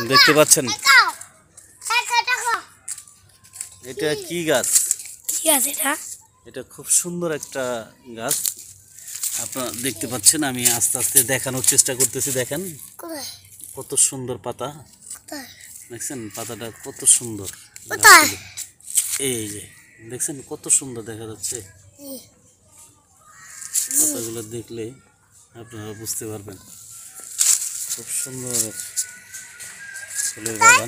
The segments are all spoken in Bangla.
দেখতে পাচ্ছেন এটা কি গাছ? এটা খুব সুন্দর একটা গাছ আপনারা দেখতে পাচ্ছেন। আমি আস্তে আস্তে দেখানোর চেষ্টা করতেছি। দেখেন কত সুন্দর পাতা, দেখছেন পাতাটা কত সুন্দর। এই যে দেখছেন কত সুন্দর দেখা যাচ্ছে। পাতাগুলো দেখলে আপনারা বুঝতে পারবেন খুব সুন্দর ফুলের বাগান।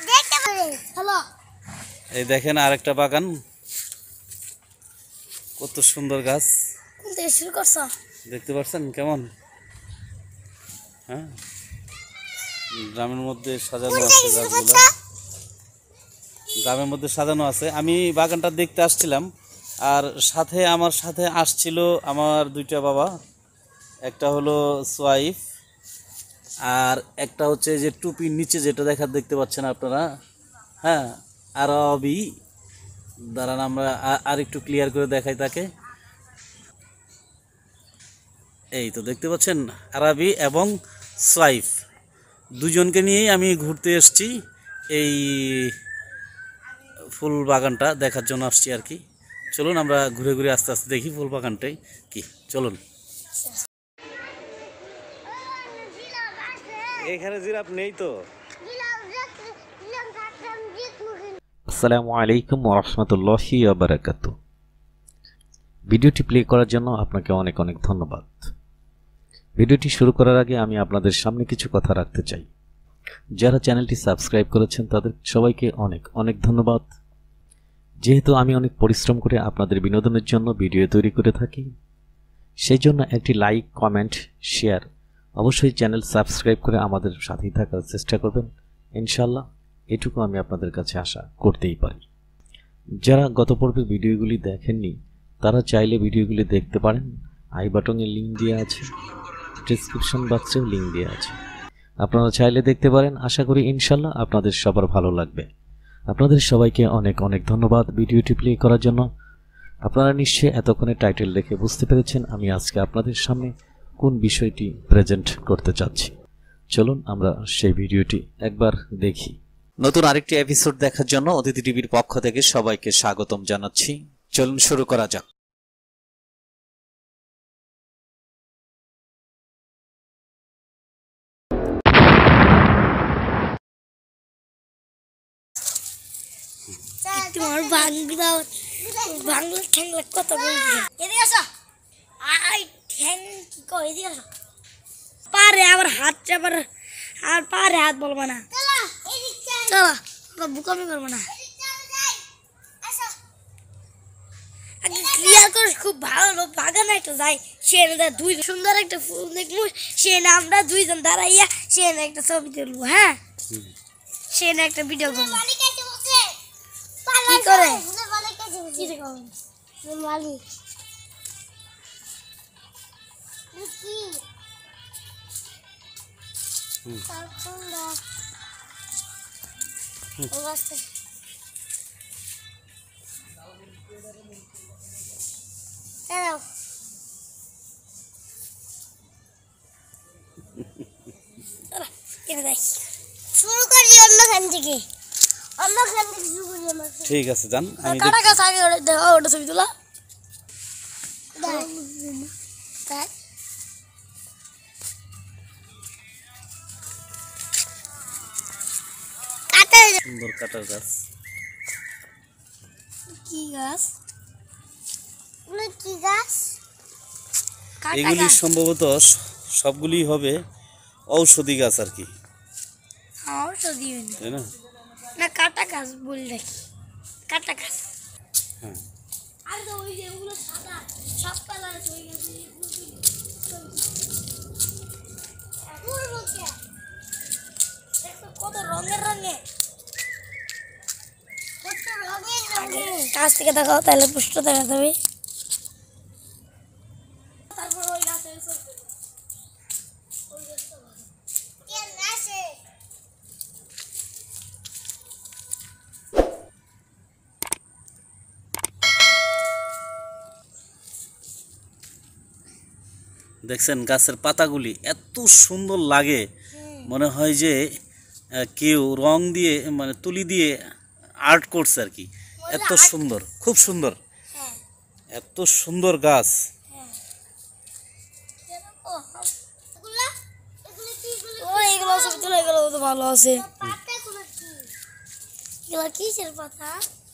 এই দেখেন আরেকটা বাগান, কত সুন্দর গাছ দেখতে পাচ্ছেন কেমন। হ্যাঁ, গ্রামের মধ্যে সাজানো আছে গাছগুলো, গ্রামের মধ্যে সাজানো আছে। আমি বাগানটা দেখতে আসছিলাম, আর সাথে আমার সাথে আসছিল আমার দুইটা বাবা, একটা হলো সোয়াইফ আর একটা হচ্ছে যে টুপির নিচে যেটা দেখতে পাচ্ছেন আপনারা। হ্যাঁ, আরবি। দাঁড়ান আমরা আর একটু ক্লিয়ার করে দেখাই তাকে। এই তো দেখতে পাচ্ছেন আরবি এবং সোয়াইফ, দুজনকে নিয়েই আমি ঘুরতে এসেছি, এই ফুল বাগানটা দেখার জন্য আসছি আর কি। চলুন আমরা ঘুরে ঘুরে আস্তে আস্তে দেখি ফুল বাগানটাই কি। চলুন। এখানে জিরাফ নেই তো। আসসালামু আলাইকুম ওয়া রাহমাতুল্লাহি ওয়া বারাকাতুহু। ভিডিওটি প্লে করার জন্য আপনাকে অনেক অনেক ধন্যবাদ। ভিডিওটি শুরু করার আগে আমি আপনাদের সামনে কিছু কথা রাখতে চাই। যারা চ্যানেলটি সাবস্ক্রাইব করেছেন তাদের সবাইকে অনেক অনেক ধন্যবাদ। যেহেতু আমি অনেক পরিশ্রম করে আপনাদের বিনোদনের জন্য ভিডিও তৈরি করে থাকি, সেই জন্য একটি লাইক, কমেন্ট, শেয়ার, অবশ্যই চ্যানেল সাবস্ক্রাইব করে আমাদের সাথেই থাকার চেষ্টা করবেন ইনশাআল্লাহ। এটুকু আমি আপনাদের কাছে আশা করতেই পারি। যারা গত পর্বের ভিডিওগুলি দেখেননি তারা চাইলে ভিডিওগুলি দেখতে পারেন। আই বাটনে লিঙ্ক দেওয়া আছে, ডেসক্রিপশন বক্সেও লিঙ্ক দেওয়া আছে, আপনারা চাইলে দেখতে পারেন। আশা করি ইনশাআল্লাহ আপনাদের সবার ভালো লাগবে। আপনাদের সবাইকে অনেক অনেক ধন্যবাদ ভিডিওটি প্লে করার জন্য। আপনারা নিশ্চয়ই এতক্ষণে টাইটেল দেখে বুঝতে পেরেছেন আমি আজকে আপনাদের সামনে কোন বিষয়টি প্রেজেন্ট করতে চাচ্ছি। চলুন আমরা সেই ভিডিওটি একবার দেখি। নতুন আরেকটি এপিসোড দেখার জন্য অতিথি টিভির পক্ষ থেকে সবাইকে স্বাগতম জানাচ্ছি। চলুন শুরু করা যাক। তোমার বাংলা ঠ্যাংলা কথা বলছি। এদিকে আসো। আই ঠ্যাং কি কই, এদিকে আসো। পারে আবার হাত চাপার, আর পারে হাত বলবো না। চলো বুকামি করবো না। ক্লিয়ার করে খুব ভালো বাগান একটা যাই, সে দুই সুন্দর একটা ফুল দেখবো, সে আমরা দুইজন দাঁড়াইয়া সে একটা ছবি তুলবো। হ্যাঁ, সে একটা ভিডিও করবো। কি করে মালিক শুরু করি অন্যখান থেকে। ঠিক আছে, যান। আমি কাটা গাছ আগে দেখো, ওটা ছবি তোলা। সুন্দর কাটার গাছ। কি গাছ? কি গাছ? এগুলি সম্ভবত সবগুলি হবে ঔষধি গাছ আর কি। ঔষধি তাই না? না, কাটা গাছ বলি নাকি? কাটা গাছ। হ্যাঁ, আর তো ওই যে ওগুলো সাদা সব কালার হয়ে গেছে। কত রঙের রঙে, কাছ থেকে দেখাও তাহলে পুষ্ট দেখা যাবে। তারপর ওই গাছে দেখছেন গাছের পাতাগুলি এত সুন্দর লাগে, মনে হয় যে কেউ রং দিয়ে মানে তুলি দিয়ে আর্ট করছে আর কি। এত সুন্দর, খুব সুন্দর, হ্যাঁ এত সুন্দর গাছ। হ্যাঁ ও এগুলো ছবি তুলে এগুলো তো ভালো আছে। এগুলো কিসের পাতা?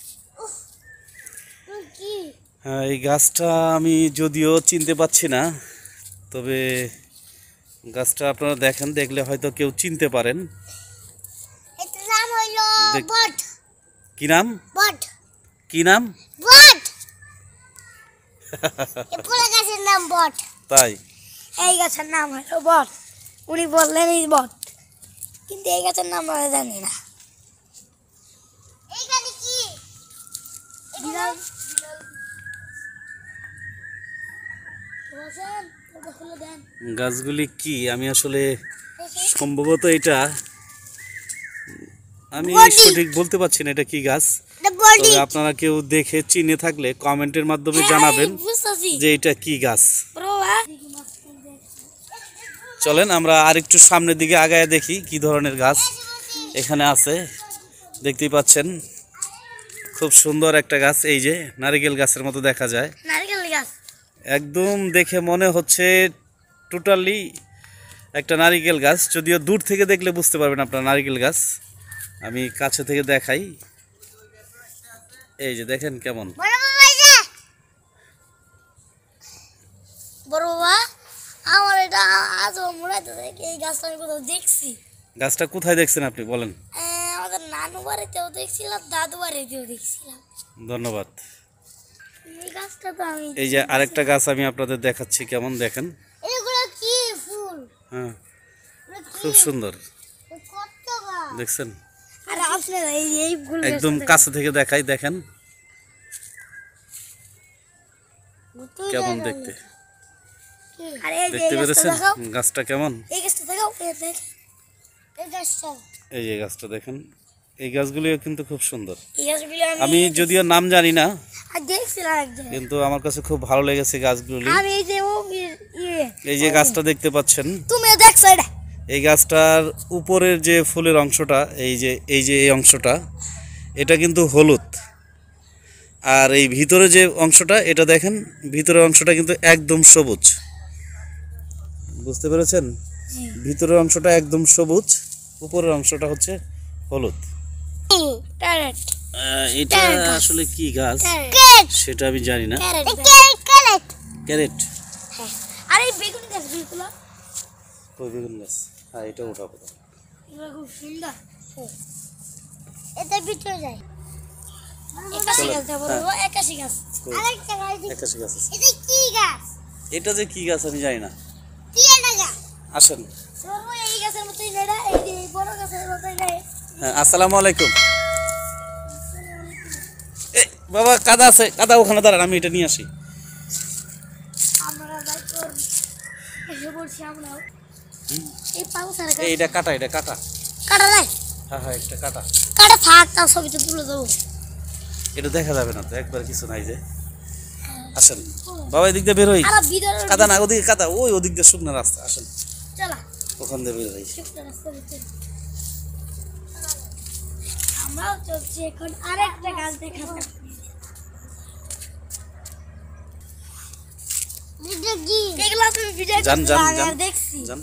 কি হ্যাঁ, এই গাছটা আমি যদিও চিনতে পারছি না, তবে গাছটা আপনারা দেখেন, দেখলে হয়তো কেউ চিনতে পারেন। এটার নাম হলো বট। কি নাম? বট। কি নাম? বট। এই পুরো গাছের নাম বট। তাই? এই গাছের নাম হলো বট। উনি বললেন এই বট, কিন্তু এই গাছের নাম আমরা জানি না। এইখানে কি? বিড়াল। বসেন, ওটা খুলে দেন। গাছগুলি কি আমি আসলে সম্ভবত এটা আমি সঠিক বলতে পারছি না এটা কি গাছ। তবে আপনারা কেউ দেখে চিনে থাকলে কমেন্টের মাধ্যমে জানাবেন যে এটা কি গাছ। চলেন আমরা আরেকটু সামনের দিকে আগায় দেখি কি ধরনের গাছ এখানে আছে। দেখতেই পাচ্ছেন খুব সুন্দর একটা গাছ, এই যে নারকেল গাছের মতো দেখা যায়। নারকেল গাছ একদম দেখে মনে হচ্ছে টোটালি একটা নারকেল গাছ, যদিও দূর থেকে দেখলে বুঝতে পারবেন আপনার নারকেল গাছ। আমি কাছে থেকে দেখাই, এই যে দেখেন কেমন। বড় বাবা, আমার এটা আজ মনে হচ্ছে এই গাছটা আমি কোথাও দেখছি। গাছটা কোথায় দেখছেন আপনি বলেন? আমাদের নানু বাড়িতেও দেখছিলাম, দাদু বাড়িতেও দেখছিলাম। ধন্যবাদ। এই গাছটা তো আমি এই যে আরেকটা গাছ আমি আপনাদের দেখাচ্ছি, কেমন দেখেন। এগুলো কি ফুল? হ্যাঁ, খুব সুন্দর কত গাছ দেখছেন। আর আপনি এই ফুল একদম কাছে থেকে দেখাই, দেখেন কেমন দেখতে। আর এই যে দেখতে গাছটা পেরেছেন দেখাও, গাছটা কেমন? এই গাছটা দেখাও, এই দেখ এই গাছটা। এই যে গাছটা দেখেন, এই গাছগুলিও কিন্তু খুব সুন্দর। এই গাছগুলো আমি যদিও নাম জানি না, আর দেখছিলাম একদিন। কিন্তু আমার কাছে খুব ভালো লেগেছে গাছগুলি। আমি এই যে এই যে গাছটা দেখতে পাচ্ছেন, তুমি দেখছো এটা? এই গাছটার উপরের যে ফুলের অংশটা, এই অংশটা এটা কিন্তু হলুদ, আর এই ভিতরে যে অংশটা এটা দেখেন, ভিতরের অংশটা কিন্তু একদম সবুজ। বুঝতে পেরেছেন? ভিতরের অংশটা একদম সবুজ, উপরের অংশটা হচ্ছে হলুদ। ক্যারেট। এটা আসলে কি গাছ সেটা আমি জানি না। ক্যারেট। ক্যারেট? আর এই বেগুন গাছ গুলো, ওই বেগুন গাছ, হ্যাঁ এটা উঠাবো। এগুলো খুব সুন্দর। এটা ভিতরে যায়। একাশি গাছ দেবো, একাশি গাছ। আরেকটা গাছ, একাশি গাছ আছে। এটা কি গাছ? এটা যে কি গাছ আমি জানি না। কি এটা গাছ? আসেন। সরু এই গাছের মতোই নেড়া, এই যে বড় গাছের মতোই নেড়া। হ্যাঁ, আসসালামু আলাইকুম। এ বাবা, কাদা আছে, কাদা ওখানে দাঁড়ান, আমি এটা নিয়ে আসি। আমরা যাই তোর এসে বলছি আমরাও। এই পাউসার গাছ এটা কাটা, এটা কাটা। কাটা নাই, হ্যাঁ হ্যাঁ, এটা কাটা। কাটা থাক, তাও ছবিটা তুলে দেবো। এটা দেখা যাবে না তো, একবার কিছু নাই যে। আসেন বাবা, এদিক দিয়ে বের হই। আর ভিতরে কাদা না, ওদিকে কাদা, ওদিক দিয়ে শুকনো রাস্তা। আসেন চলা, ওখান দিয়ে বের হই। শুকনো রাস্তা ভিতরে আমরাও চলছি এখন আরেকটা গাছ দেখা যাক। এগুলো তুমি ভিডিও যান যান যান দেখছি। যান।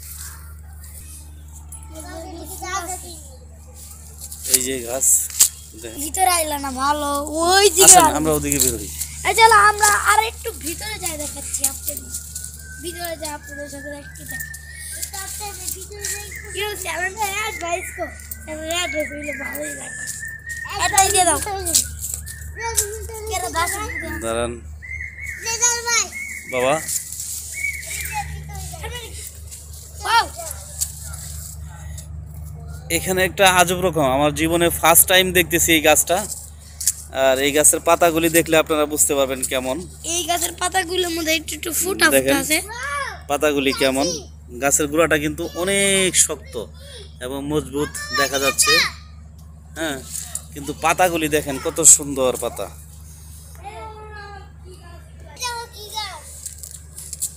এই যে গাছ দেখেন। ভিতরে আইলা না ভালো, ওই দিকে আসেন আলো। আমরা ওদিকে বের হই। এই চলো আমরা আর একটু ভিতরে যাই, দেখাচ্ছি আপনাদের। ভিতরে যাই আপনাদের সাথে একটু দেখ। ইউ চ্যানেলটা অ্যাডভাইস কো, চ্যানেল অ্যাডভাইস হইলে ভালোই লাগে। এটাই দিয়ে দাও। কেরা দাস দাঁড়ান ভাই বাবা। ওয়াও, এখানে একটা আজব রকম, আমার জীবনে ফার্স্ট টাইম দেখতেছি এই গাছটা। আর এই গাছের পাতাগুলি দেখলে আপনারা বুঝতে পারবেন কেমন। এই গাছের পাতাগুলোর মধ্যে একটু একটু ফুটা দেখেন। ফুটা আছে। পাতাগুলি কেমন, গাছের গোড়াটা কিন্তু অনেক শক্ত এবং মজবুত দেখা যাচ্ছে। হ্যাঁ, কিন্তু পাতাগুলি দেখেন কত সুন্দর পাতা।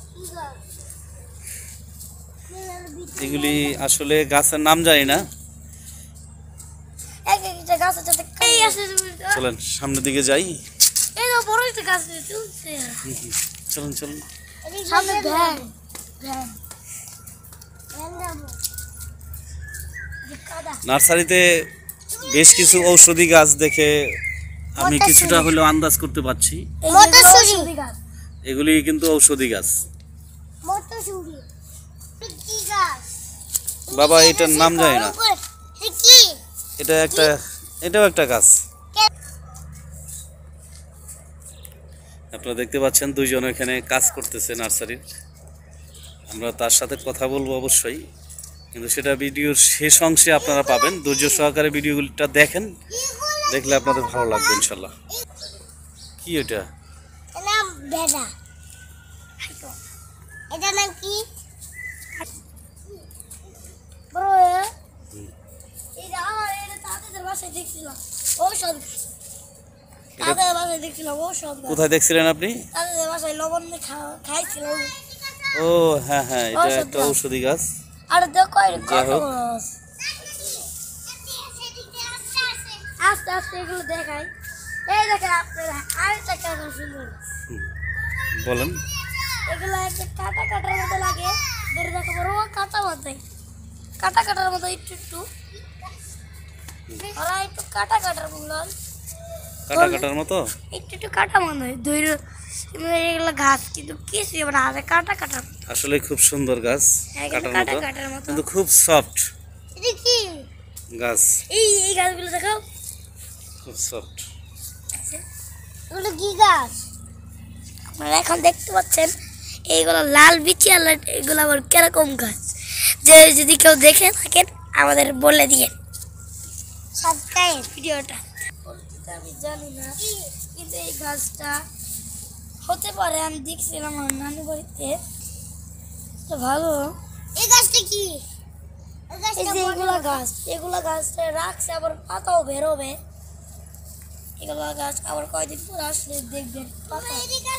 এগুলি আসলে গাছের নাম জানি না, চলেন সামনের দিকে যাই। এই তো বড় একটা গাছ চলছে। চলুন চলুন। সামনে ভ্যান ভ্যান নার্সারিতে বেশ কিছু ঔষধি গাছ দেখে আমি কিছুটা হলেও আন্দাজ করতে পারছি মটরশুঁটি গাছ। এগুলি কিন্তু ঔষধি গাছ। মটরশুঁটি কি গাছ? বাবা এটার নাম জানি না। কি? এটাও একটা গাছ। আপনারা দেখতে পাচ্ছেন দুইজন এখানে কাজ করতেছে নার্সারির। আমরা তার সাথে কথা বলবো অবশ্যই, কিন্তু সেটা ভিডিওর শেষ অংশে আপনারা পাবেন। ধৈর্য সহকারে ভিডিওগুলিটা দেখেন, দেখলে আপনাদের ভালো লাগবে ইনশাল্লাহ। কি এটা? নাম বেদা। এটা নাম কি? বড় এটা আমার এটা তাদের বাসায় দেখছিলাম ঔষধ। তাদের বাসায় দেখছিলাম ঔষধ। কোথায় দেখছিলেন আপনি? তাদের বাসায় লবণ দিয়ে খাইছিলাম। ও হ্যাঁ হ্যাঁ, এটা একটা ঔষধি গাছ। আর দেখো যাই হোক। আস্তে আস্তে এগুলো দেখাই। এই দেখেন আপনারা আরেকটা কাটা সুন্দর। বলেন। এগুলো একটা কাটা কাটার মতো লাগে। ধরে দেখো বড় কাটা মতো, কাটা কাটার মতো একটু একটু। ওরা একটু কাটা কাটার বললাম, কাটা কাটার মতো একটু একটু কাটা মনে হয়। ধৈর্য এগুলো গাছ কিন্তু কিছু না, আছে কাটা কাটার। আসলে খুব সুন্দর গাছ, কাটার কাটা মতো কাটার মতো। কিন্তু খুব সফট এটা কি গাছ, এই গাছগুলো দেখাও, খুব সফট। এগুলো কি গাছ? আপনারা এখন দেখতে পাচ্ছেন এইগুলো লাল বিচি, আর এগুলো আবার কিরকম গাছ, যে যদি কেউ দেখে থাকেন আমাদের বলে দিয়ে সাবস্ক্রাইব ভিডিওটা। আমি জানি না, কিন্তু এই গাছটা হতে পারে, আমি দেখছিলাম আমার নানু বাড়িতে। তো ভালো। এই গাছটা কি? এই যে এগুলা গাছটা রাখছে, আবার পাতাও বেরোবে। এগুলো গাছ আবার কয়দিন পর আসলে দেখবেন পাতা।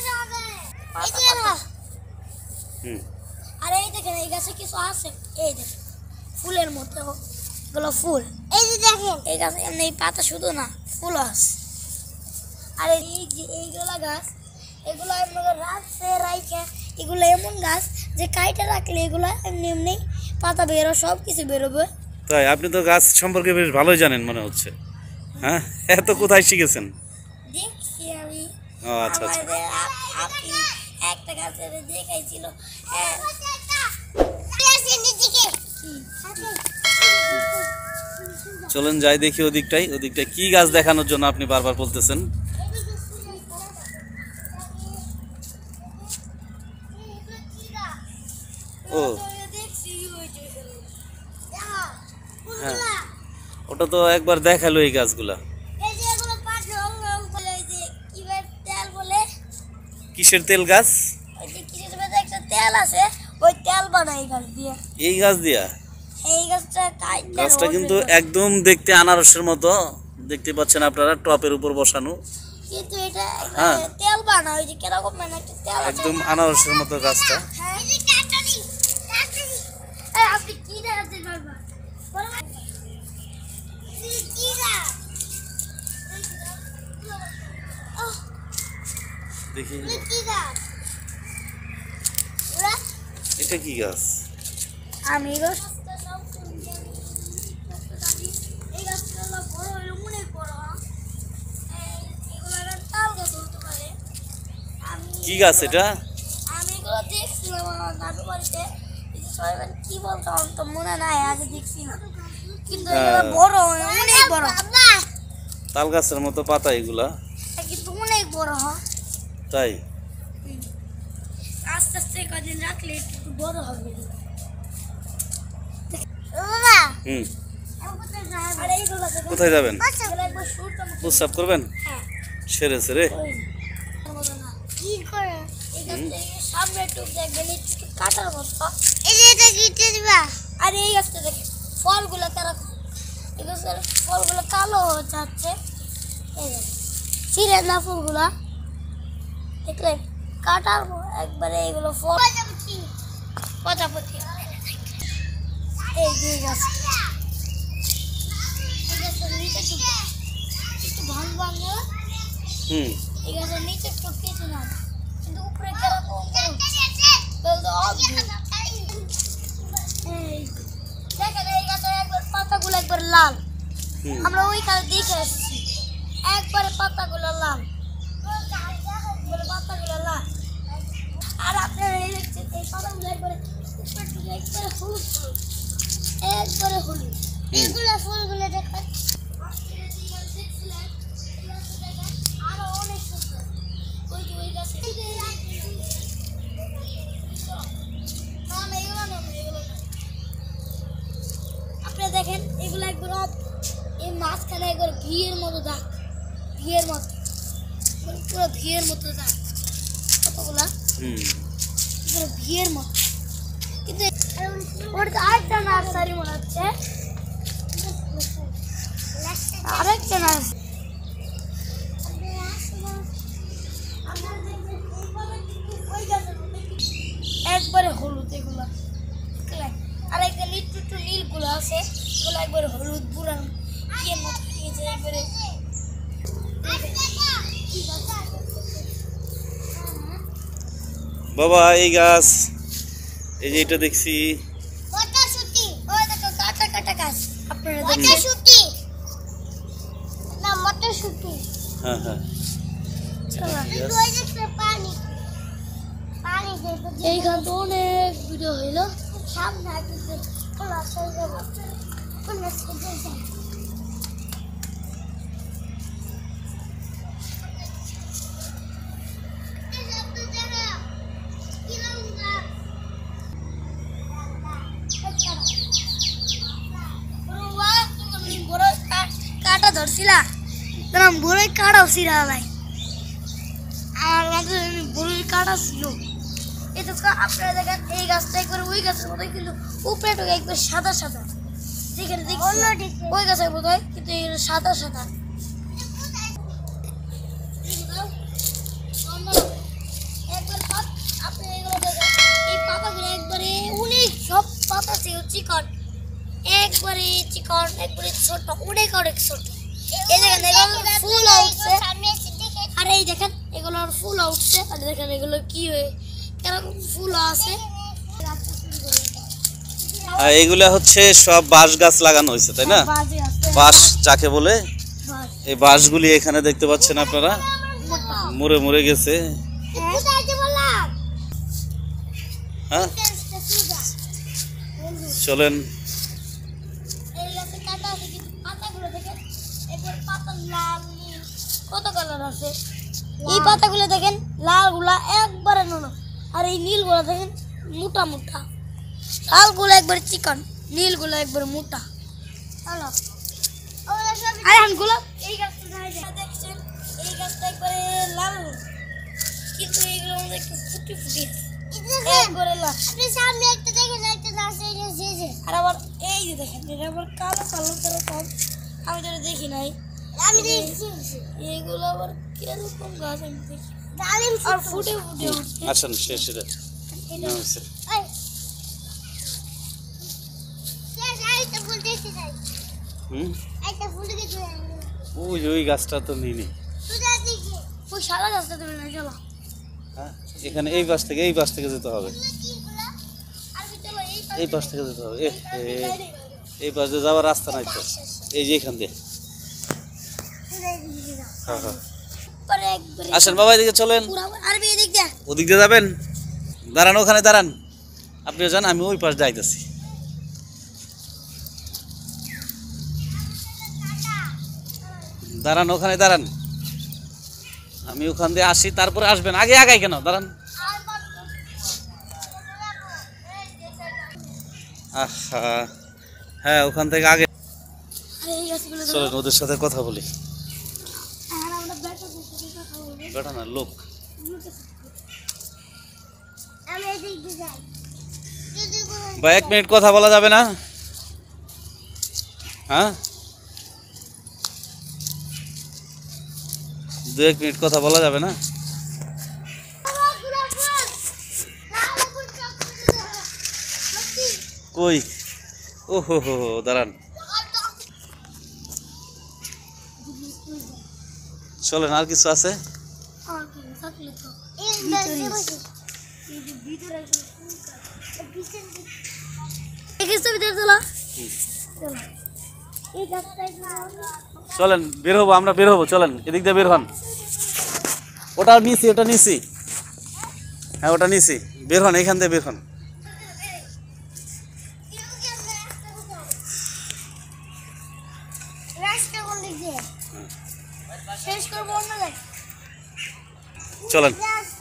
আর এই দেখেন এই গাছে কিছু আছে, এই দেখেন ফুলের মতো, এগুলো ফুল। এই যে দেখেন এই গাছে এমনি পাতা শুধু না, ফুল আছে। আর এই যে এইগুলা গাছ, এগুলো রাখছে রাইখে, এগুলো এমন গাছ যে কাইটা রাখলে এগুলো এমনি এমনি পাতা বেরো, সব কিছু বেরোবে। তাই আপনি তো গাছ সম্পর্কে বেশ ভালোই জানেন মনে হচ্ছে। হ্যাঁ, এত কোথায় শিখেছেন? দেখছি আমি। ও আচ্ছা আচ্ছা। আমাদের আপনি একটা গাছের দেখাইছিল। হ্যাঁ চলেন যাই দেখি ওদিকটাই। কি গাছ দেখানোর জন্য আপনি বারবার বলতেছেন? ও হ্যাঁ, ওটা তো একবার দেখালো এই গাছগুলা। কিসের তেল গাছ? একটা তেল আছে, ওই তেল বানাই গাছ দিয়ে। এই গাছ দিয়া? এই গাছটা কিন্তু একদম দেখতে আনারসের মতো দেখতে পাচ্ছেন আপনারা, টপের উপর বসানো। কিন্তু এটা হ্যাঁ, তেল বানা, ওই যে কিরকম মানে একটা তেল আছে। একদম আনারসের মতো গাছটা। হ্যাঁ, আপনি কি দেখাচ্ছেন বারবার? দেখি এটা কি গাছ? আমি কি গাছ এটা? আমি এগুলো দেখছিলাম আমার নানু বাড়িতে। সবাই কি বলতো আমার তো মনে নাই, আগে দেখছিলাম। কিন্তু এগুলো বড়, অনেক বড়। তাল গাছের মতো পাতা এগুলা, কিন্তু অনেক বড়। তাই আস্তে আস্তে কদিন রাখলে একটু বড় হবে। হুম, কোথায় যাবেন? প্রস্রাব করবেন? সেরে সেরে সামনে একটু দেখবেন, একটু কাটার মতো। আর এই গাছটা দেখেন ফলগুলো কেরকম, এই গাছের ফলগুলো কালো হয়ে যাচ্ছে। এই ছিঁড়ে না ফুলগুলা, দেখলেন কাটার একবারে এইগুলো ফল প্রজাপতি। এই দুই গাছ, একটু ভাঙ ভাঙে এই গাছের নিচে একটু কিছু না কিন্তু উপরে কিরকম দেখেন এই গাছের একবার পাতাগুলো একবার লাল আমরা ওই কাল দেখে আসছি একবারে পাতাগুলো লাল পাতাগুলো লাল আর আপনারা এই দেখছেন এই পাতাগুলো একবারে উপরে থেকে একবারে হলুদ একবারে হলুদ এইগুলো ফুলগুলো দেখেন আরো অনেক সুন্দর ওই যে ওই গাছে আপনারা দেখেন এগুলো একবার এই মাঝখানে একবার ভিয়ের মতো দাগ ভিয়ের মতো পুরো ভিয়ের মতো দাগ কতগুলা পুরো ভিয়ের মতো কিন্তু ওটা আরেকটা নার্সারি মনে হচ্ছে আরেকটা নার্সারি একবারে হলুদ এগুলো আর একটা একটু একটু নীলগুলো আছে এগুলো একবারে হলুদ পুরান ইয়ের মতো হয়েছে একবারে বাবা এই গাছ এই যে এটা দেখছি মটরশুঁটি ওই দেখো কাটা কাটা গাছ আপনারা দেখেন মটরশুঁটি না মটরশুঁটি হ্যাঁ হ্যাঁ এইখান তো অনেক ভিডিও হইলো সামনে কাটা ধরছিলা তাম বড়ই কাটাও ছিলা ভাই আর মাত্র বড়ই কাটা ছিল এই তো আপনারা দেখেন এই গাছটা একবার ওই গাছের মতো কিন্তু উপরেটা একবার সাদা সাদা যেখানে দেখি ওই গাছের মতো কিন্তু এগুলো সাদা সাদা একবার আপনি এগুলো দেখেন এই পাতাগুলো একবারে অনেক সব পাতা ছিল চিকন একবারে চিকন একবারে ছোট অনেক অনেক ছোট এই দেখেন এগুলো ফুল উঠছে আর এই দেখেন এগুলোর ফুল উঠছে আর দেখেন এগুলো কি হয়ে কিরকম ফুল আছে এইগুলা হচ্ছে সব বাঁশ গাছ লাগানো হয়েছে তাই না বাঁশ যাকে বলে এই বাঁশগুলি এখানে দেখতে পাচ্ছেন আপনারা মরে মরে গেছে হ্যাঁ চলেন কত কালার আছে এই পাতাগুলো দেখেন লাল গুলা একবারে নুন আর এই নীল গুলা দেখেন মোটা মোটা লাল গুলা একবারে চিকন নীল গুলা একবারে মোটা এই গাছটা দেখছেন এই গাছটা একবারে লাল কিন্তু এইগুলো মধ্যে একটু ফুটি ফুটি একবারে লাল সামনে একটা দেখেন একটা আছে আর আবার এই যে দেখেন এটা আবার কালো কালো কম আমি তো দেখি নাই আমি দেখছি এগুলো আবার কিরকম গাছ আমি দেখি আর ফুটে ফুটে উঠছে আসেন শেষ এটা ওই ওই গাছটা তো নিনি ওই সাদা গাছটা তুমি না চলো এখানে এই পাশ থেকে যেতে হবে এই পাশ থেকে যেতে হবে এই পাশে যাওয়ার রাস্তা নাই তো এই যে এখান দিয়ে হ্যাঁ হ্যাঁ আসেন বাবা এদিকে চলেন ওদিক দিয়ে যাবেন দাঁড়ান ওখানে দাঁড়ান আপনিও যান আমি ওই পাশ যাইতেছি দাঁড়ান ওখানে দাঁড়ান আমি ওখান দিয়ে আসি তারপরে আসবেন আগে আগাই কেন দাঁড়ান আহা হ্যাঁ ওখান থেকে আগে চলেন ওদের সাথে কথা বলি বেটা না লোক বা 1 মিনিট কথা বলা যাবে না হ্যাঁ 2-1 মিনিট কথা বলা যাবে না কই ও হো হো দাঁড়ান চলেন, আর কিছু আছে? চলেন বের হবো, আমরা বের হবো, চলেন এদিক দিয়ে বের হন। ওটা নিছি, ওটা নিছি, হ্যাঁ ওটা নিছি, বের হন, এখান থেকে বের হন। চলেন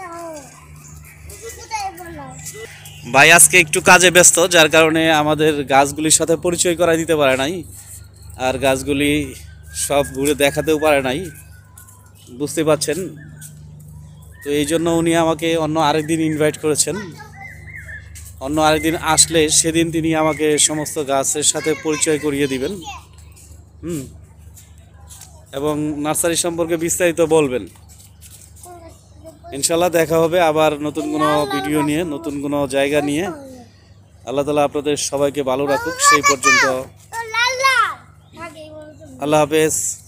ভাই, আজকে একটু কাজে ব্যস্ত, যার কারণে আমাদের গাছগুলির সাথে পরিচয় করাই দিতে পারে নাই, আর গাছগুলি সব ঘুরে দেখাতেও পারে নাই, বুঝতে পারছেন। তো এই জন্য উনি আমাকে অন্য আরেকদিন ইনভাইট করেছেন। অন্য আরেকদিন আসলে সেদিন তিনি আমাকে সমস্ত গাছের সাথে পরিচয় করিয়ে দিবেন, এবং নার্সারি সম্পর্কে বিস্তারিত বলবেন। ইনশাল্লাহ দেখা হবে আবার নতুন কোনো ভিডিও নিয়ে, নতুন কোনো জায়গা নিয়ে। আল্লাহ তাআলা আপনাদের সবাইকে ভালো রাখুক। সেই পর্যন্ত আল্লাহ হাফেজ।